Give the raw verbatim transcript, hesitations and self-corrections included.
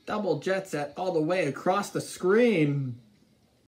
Double jet set all the way across the screen.